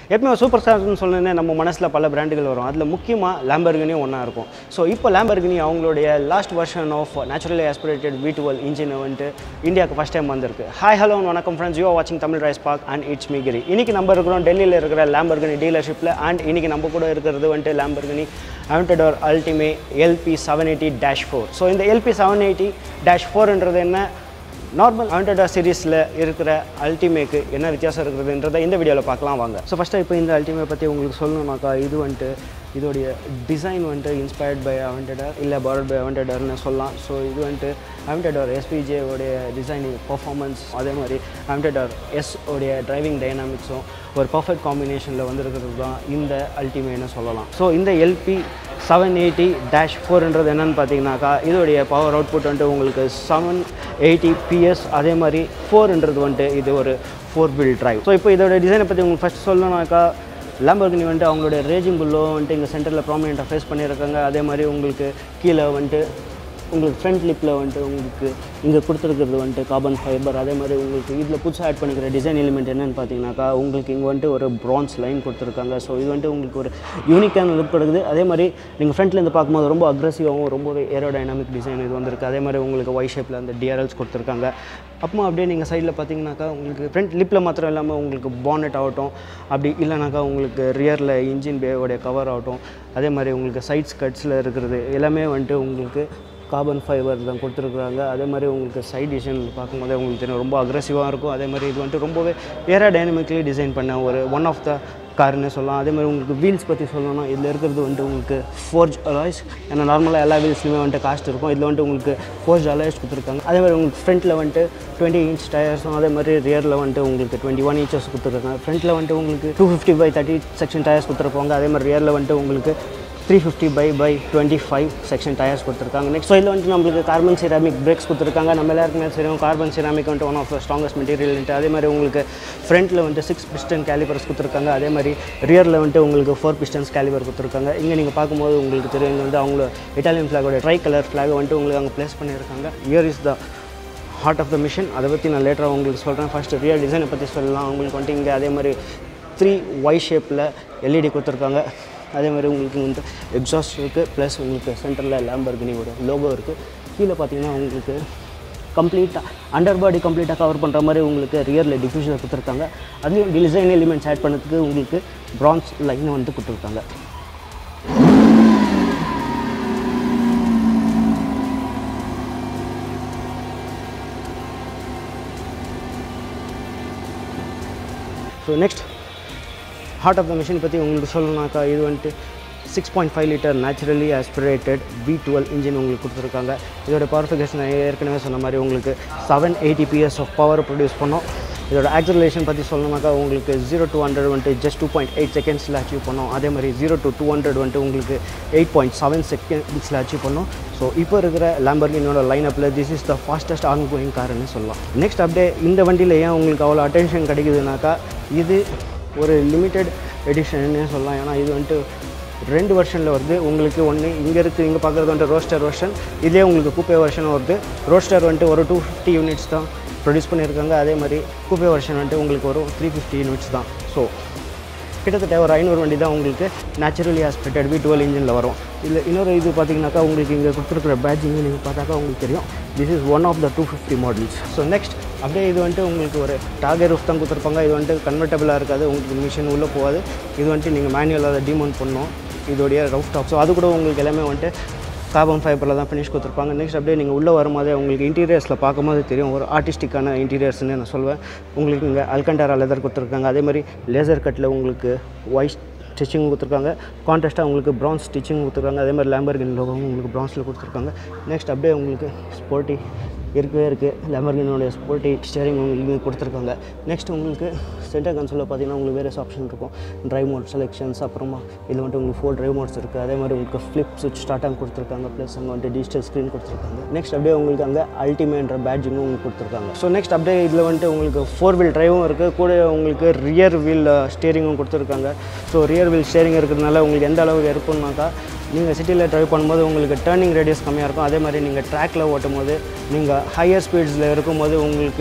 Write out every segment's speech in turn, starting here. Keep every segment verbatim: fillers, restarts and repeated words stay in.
எப்பவுமே சூப்பர் ஸ்டார்னு சொன்னோன்னே நம்ம மனசில் பல பிராண்டுகள் வரும். அதில் முக்கியமாக Lamborghini ஒன்றா இருக்கும். ஸோ இப்போ Lamborghini அவங்களுடைய last version of naturally aspirated V twelve engine வந்துட்டு இந்தியாவுக்கு ஃபஸ்ட் டைம் வந்திருக்கு. ஹாய் ஹலோ வணக்கம் ஃப்ரெண்ட்ஸ், யூ ஆர் வாட்சிங் Tamil DriveSpark and it's me Giri. இன்றைக்கி நம்ம இருக்கிறோம் டெல்லியில் இருக்கிற Lamborghini டீலர்ஷிப்பில். அண்ட் இன்றைக்கி நம்ம கூட இருக்கிறது வந்துட்டு Lamborghini Aventador Ultimae L P seven eighty dash four. So இந்த L P seven eighty dash four ன்றது என்ன, நார்மல் Aventador சீரீஸில் இருக்கிற அல்டிமேக்கு என்ன வித்தியாசம் இருக்குதுன்றதை இந்த வீடியோவில் பார்க்கலாம் வாங்க. ஸோ ஃபஸ்ட்டு இப்போ இந்த அல்டிமே பற்றி உங்களுக்கு சொல்லணும்னாக்கா, இது வந்துட்டு இதோடைய டிசைன் வந்துட்டு இன்ஸ்பயர்ட் பை Aventador இல்லை பார்ட் பை Aventadorனு சொல்லலாம். ஸோ இது வந்துட்டு Aventador S P J உடைய டிசைனிங் பர்ஃபார்மன்ஸ், அதே மாதிரி Aventador S உடைய டிரைவிங் டைனாமிக்ஸும் ஒரு பர்ஃபெக்ட் காம்பினேஷனில் வந்துருக்கிறது தான் இந்த அல்டிமேன்னு சொல்லலாம். ஸோ இந்த L P seven eighty dash four ன்றது என்னென்னு பார்த்தீங்கன்னாக்கா, இதோடைய பவர் அவுட்புட் வந்துட்டு உங்களுக்கு செவன் எயிட்டி பிஎஸ், அதே மாதிரி ஃபோர்ன்றது வந்துட்டு இது ஒரு ஃபோர் வீல் டிரைவ். ஸோ இப்போ இதோட டிசைனை பற்றி உங்களுக்கு ஃபஸ்ட் சொல்லணும்னாக்கா, Lamborghini வந்துட்டு அவங்களுடைய ரேஜிங் புல்லோ வந்துட்டு இங்கே சென்டரில் ப்ராமினெண்ட்டாக ஃபேஸ் பண்ணியிருக்காங்க. அதே மாதிரி உங்களுக்கு கீழே வந்துட்டு உங்களுக்கு ஃப்ரண்ட் லிப்பில் வந்துட்டு உங்களுக்கு இங்கே கொடுத்துருக்கிறது வந்துட்டு கார்பன் ஃபைபர். அதே மாதிரி உங்களுக்கு இதில் புதுசாக ஆட் பண்ணிக்கிற டிசைன் எலிமெண்ட் என்னென்னு பார்த்தீங்கன்னாக்கா, உங்களுக்கு இங்கே வந்துட்டு ஒரு ப்ரான்ஸ் லைன் கொடுத்துருக்காங்க. ஸோ இது வந்துட்டு உங்களுக்கு ஒரு யூனிக்கான லுக் கொடுக்குது. அதே மாதிரி நீங்கள் ஃப்ரண்ட்லேருந்து பார்க்கும்போது ரொம்ப அக்ரெசிவாகவும் ரொம்பவே ஏரோடைனாமிக் டிசைன் இது வந்திருக்கு. அதே மாதிரி உங்களுக்கு ஒய் ஷேப்பில் அந்த டிஆர்எல்ஸ் கொடுத்துருக்காங்க. அப்புறமா அப்படியே நீங்கள் சைடில் பார்த்தீங்கன்னாக்கா, உங்களுக்கு ஃப்ரண்ட் லிப்பில் மாத்திரம் இல்லாமல் உங்களுக்கு பானட் ஆகட்டும், அப்படி இல்லைனாக்கா உங்களுக்கு ரியரில் இன்ஜின் பேவோடைய கவர் ஆகட்டும், அதே மாதிரி உங்களுக்கு சைட் ஸ்கட்ஸில் இருக்கிறது எல்லாமே வந்துட்டு உங்களுக்கு கார்பன் ஃபைபர் தான் கொடுத்துருக்குறாங்க. அதே மாதிரி உங்களுக்கு சைட் டிசைன் பார்க்கும்போதே உங்களுக்கு தெரியும் ரொம்ப அக்ரெசிவாக இருக்கும். அதே மாதிரி இது வந்துட்டு ரொம்பவே ஏரோ டைனமிக்லி டிசைன் பண்ண ஒரு ஒன் ஆஃப் த கார்னே சொல்லலாம். அதே மாதிரி உங்களுக்கு வீல்ஸ் பற்றி சொல்லணும்னா, இதில் இருக்கிறது வந்துட்டு உங்களுக்கு ஃபோர்ஜ் அலாய்ஸ். ஏன்னா நார்மலாக எல்லா வீல்ஸ்லையுமே வந்துட்டு காஸ்ட் இருக்கும். இதில் வந்துட்டு உங்களுக்கு ஃபோர்ஜ் அலாய்ஸ் கொடுத்துருக்காங்க. அதே மாதிரி உங்களுக்கு ஃப்ரண்ட்டில் வந்துட்டு டுவெண்ட்டி இன்ச் டயர்ஸும், அதே மாதிரி ரியரில் வந்துட்டு உங்களுக்கு டுவெண்ட்டி ஒன் இன்ச்சஸ் கொடுத்துருக்காங்க. ஃப்ரண்ட்டில் வந்துட்டு உங்களுக்கு two fifty by thirty section tyres கொடுத்துருப்பாங்க. அதே மாதிரி ரியரில் வந்துட்டு உங்களுக்கு three fifty by by twenty five section tyres கொடுத்துருக்காங்க. நெக்ஸ்ட் இதில் வந்துட்டு நம்மளுக்கு கார்பன் சிராமிக் பிரேக்ஸ் கொடுத்துருக்காங்க. நம்ம எல்லாருக்குமே தெரியும் கார்பன் சிராமிக் வந்துட்டு ஒன் ஆஃப் த ஸ்ட்ராங்கஸ்ட் மெட்டீரியல்ன்ட்டு. அதே மாதிரி உங்களுக்கு ஃப்ரண்ட்டில் வந்துட்டு சிக்ஸ் பிஸ்டன் கேலிபர்ஸ் கொடுத்துருக்காங்க. அதே மாதிரி ரியரில் வந்துட்டு உங்களுக்கு ஃபோர் பிஸ்டன்ஸ் கேலிபர் கொடுத்துருக்காங்க. இங்கே நீங்கள் பார்க்கும்போது உங்களுக்கு தெரியும், இங்கே வந்து அவங்கள இட்டாலியன் ஃப்ளாகோட ட்ரை கலர் ஃப்ளாகை வந்துட்டு உங்களுக்கு அங்கே ப்ளேஸ் பண்ணியிருக்காங்க. Here is the heart of the machine. அதை பற்றி நான் லேட்டராக உங்களுக்கு சொல்கிறேன். ஃபஸ்ட்டு ரியர் டிசைனை பற்றி சொல்லலாம். உங்களுக்கு வந்துட்டு இங்கே அதே மாதிரி த்ரீ ஒய் ஷேப்பில் எல்இடி கொடுத்துருக்காங்க. அதே மாதிரி உங்களுக்கு வந்து எக்ஸாஸ்ட் இருக்குது, ப்ளஸ் உங்களுக்கு சென்டரில் Lamborghiniயோட லோகோ இருக்குது. கீழே பார்த்தீங்கன்னா உங்களுக்கு கம்ப்ளீட்டாக அண்டர் பாடி கம்ப்ளீட்டாக கவர் பண்ணுற மாதிரி உங்களுக்கு ரியரில் டிஃப்யூசர் கொடுத்துருக்காங்க. அதுலேயும் டிசைன் எலிமெண்ட்ஸ் ஆட் பண்ணதுக்கு உங்களுக்கு ப்ரான்ஸ் லைனை வந்து கொடுத்துருக்காங்க. So next heart of the machine பற்றி உங்களுக்கு சொல்லணும்னாக்கா, இது வந்துட்டு six point five litre naturally aspirated V twelve engine உங்களுக்கு கொடுத்துருக்காங்க. இதோட பவர்ஃபிகேஷன் ஏற்கனவே சொன்ன மாதிரி உங்களுக்கு seven eighty PS of power produce பண்ணோம். இதோட ஆக்சலரேஷன் பற்றி சொல்லணும்னாக்கா, உங்களுக்கு ஜீரோ டூ ஹண்ட்ரட் வந்துட்டு ஜஸ்ட் டூ பாயிண்ட் எயிட் செகண்ட்ஸில் அச்சீவ் பண்ணோம். அதே மாதிரி ஜீரோ டு டூ ஹண்ட்ரட் வந்துட்டு உங்களுக்கு எயிட் பாயிண்ட் செவன் செகண்ட்ஸில் அச்சீவ் பண்ணோம். ஸோ இப்போ இருக்கிற Lamborghiniயோட லைனப்பில் this is the fastest ongoing கார்னு சொல்லலாம். நெக்ஸ்ட் அப்படியே இந்த வண்டியில் ஏன் உங்களுக்கு அவ்வளோ அட்டென்ஷன் கிடைக்குதுனாக்கா, இது ஒரு லிமிட்டெட் எடிஷன்னு சொல்லலாம். ஏன்னா இது வந்துட்டு ரெண்டு வெர்ஷனில் வருது. உங்களுக்கு ஒன்று இங்கே இருக்குது, இங்கே பார்க்குறது வந்துட்டு ரோஸ்டர் வெர்ஷன். இதே உங்களுக்கு கூப்பே வெர்ஷனும் வருது. ரோஸ்டர் வந்துட்டு ஒரு டூ ஃபிஃப்டி யூனிட்ஸ் தான் ப்ரொடியூஸ் பண்ணியிருக்காங்க. அதே மாதிரி கூப்பே வெர்ஷன் வந்துட்டு உங்களுக்கு ஒரு த்ரீ ஃபிஃப்டி யூனிட்ஸ் தான். ஸோ கிட்டத்தட்ட ஒரு ஐநூறு வண்டி தான் உங்களுக்கு நேச்சுரலி ஆஸ்பிரேட்டட் V twelve இன்ஜினில் வரும். இல்லை இன்னொரு இது பார்த்தீங்கன்னாக்கா, உங்களுக்கு இங்கே கொடுத்துருக்குற பேட்ஜிங் நீங்கள் பார்த்தாக்கா உங்களுக்கு தெரியும், this is one of the two fifty models. So next அப்படியே இது வந்துட்டு உங்களுக்கு ஒரு டாகர் ரூஃப் தான் கொடுத்துருப்பாங்க. இது வந்துட்டு கன்வெர்ட்டபிளாக இருக்காது, உங்களுக்கு மிஷின் உள்ளே போகாது. இது வந்துட்டு நீங்கள் மேனுவலாக அதை டிமவுண்ட் பண்ணணும், இதோடைய ரவுஃப் டாப். ஸோ அது கூட உங்களுக்கு எல்லாமே வந்துட்டு கார்பன் ஃபைபரில் தான் ஃபினிஷ் கொடுத்துருப்பாங்க. நெக்ஸ்ட் அப்படியே நீங்கள் உள்ளே வரும்போதே உங்களுக்கு இன்டீரியர்ஸில் பார்க்கும்போது தெரியும், ஒரு ஆர்டிஸ்டிக்கான இன்டீரியர்ஸ்ன்னு நான் சொல்வேன். உங்களுக்கு இங்கே அல்கண்டாரா லெதர் கொடுத்துருக்காங்க. அதே மாதிரி லேசர் கட்டில் உங்களுக்கு ஒயிட் ஸ்டிச்சிங் கொடுத்துருக்காங்க. கான்ட்ராஸ்ட்டாக உங்களுக்கு ப்ரான்ஸ் ஸ்டிச்சிங் கொடுத்துருக்காங்க. அதே மாதிரி Lamborghini லோகோவும் உங்களுக்கு ப்ரான்ஸில் கொடுத்துருக்காங்க. நெக்ஸ்ட் அப்படியே உங்களுக்கு ஸ்போர்ட்டி இருக்கவே இருக்குது. Lamborghiniயோட ஸ்போர்ட்டி ஸ்டேரிங் உங்களுக்கு கொடுத்துருக்காங்க. நெக்ஸ்ட் உங்களுக்கு சென்டர் கன்சோலில் பார்த்தீங்கன்னா உங்களுக்கு வேறு ஆப்ஷன் இருக்கும். ட்ரைவ் மோட் செலெக்ஷன்ஸ், அப்புறமா இதில் வந்துட்டு உங்களுக்கு ஃபோர் ட்ரைவ் மோட்ஸ் இருக்குது. அதே மாதிரி உங்களுக்கு ஃப்ளிப் சுவிட்ச் ஸ்டார்ட்டாக கொடுத்துருக்காங்க. ப்ளஸ் அங்கே வந்துட்டு டிஜிட்டல் ஸ்க்ரீன் கொடுத்துருக்காங்க. நெக்ஸ்ட் அப்படியே உங்களுக்கு அங்கே அல்டிமேன்ற பேட்ஜிங்கும் உங்களுக்கு கொடுத்துருக்காங்க. ஸோ நெக்ஸ்ட் அப்படியே இதில் வந்துட்டு உங்களுக்கு ஃபோர் வீல் ட்ரைவும் இருக்குது, கூட உங்களுக்கு ரியர் வீல் ஸ்டேரிங்கும் கொடுத்துருக்காங்க. ஸோ ரியர் வீல் ஸ்டேரிங் இருக்கிறதுனால உங்களுக்கு எந்த அளவுக்கு இருக்கும்னாக்கா, நீங்கள் சிட்டியில் ட்ரைவ் பண்ணும்போது உங்களுக்கு டர்னிங் ரேடியஸ் கம்மியாக இருக்கும். அதே மாதிரி நீங்கள் ட்ராக்கில் ஓட்டும் போது நீங்கள் ஹையர் ஸ்பீட்ஸில் இருக்கும்போது உங்களுக்கு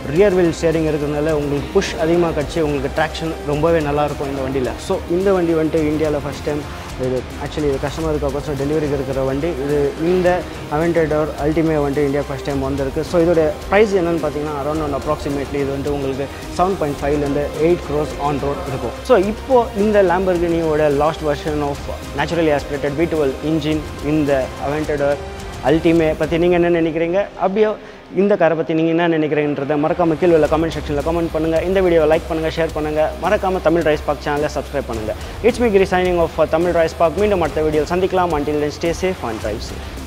ரியர் வீல் ஸ்டேரிங் இருக்கிறதுனால உங்களுக்கு புஷ் அதிகமாக கிடச்சி உங்களுக்கு ட்ராக்ஷன் ரொம்பவே நல்லாயிருக்கும் இந்த வண்டியில். ஸோ இந்த வண்டி வந்துட்டு இந்தியாவில் ஃபஸ்ட் டைம் இது ஆக்சுவலி இது கஸ்டமருக்கு கோசம் டெலிவரிக்கு இருக்கிற வண்டி. இது இந்த அவென்டாடோர் அல்டிமே வந்துட்டு இந்தியா ஃபஸ்ட் டைம் வந்திருக்கு. ஸோ இதோட ப்ரைஸ் என்னென்னு பார்த்தீங்கன்னா அரௌண்ட் ஒன் அப்ராக்சிமேட்லி இது வந்து உங்களுக்கு செவன் பாயிண்ட் ஃபைவ்லேருந்து எயிட் க்ரோஸ் ஆன் ரோட் இருக்கும். ஸோ இப்போது இந்த லேம்பர்கினியோட last version of naturally aspirated V twelve engine இந்த அவென்டாடோர் அல்டிமே பற்றி நீங்கள் என்ன நினைக்கிறீங்க, அப்படியோ இந்த காரை பற்றி நீங்கள் என்ன நினைக்கிறீங்கன்றதை மறக்காமல் கீழே உள்ள கமெண்ட் செக்ஷனில் கமெண்ட் பண்ணுங்கள். இந்த வீடியோவை லைக் பண்ணுங்கள், ஷேர் பண்ணுங்கள். மறக்காமல் தமிழ் DriveSpark சேனலை சப்ஸ்கிரைப் பண்ணுங்கள். It's me Giri signing off Tamil DriveSpark. மீண்டும் அடுத்த வீடியோ சந்திக்கலாம். until then stay safe and drive safe.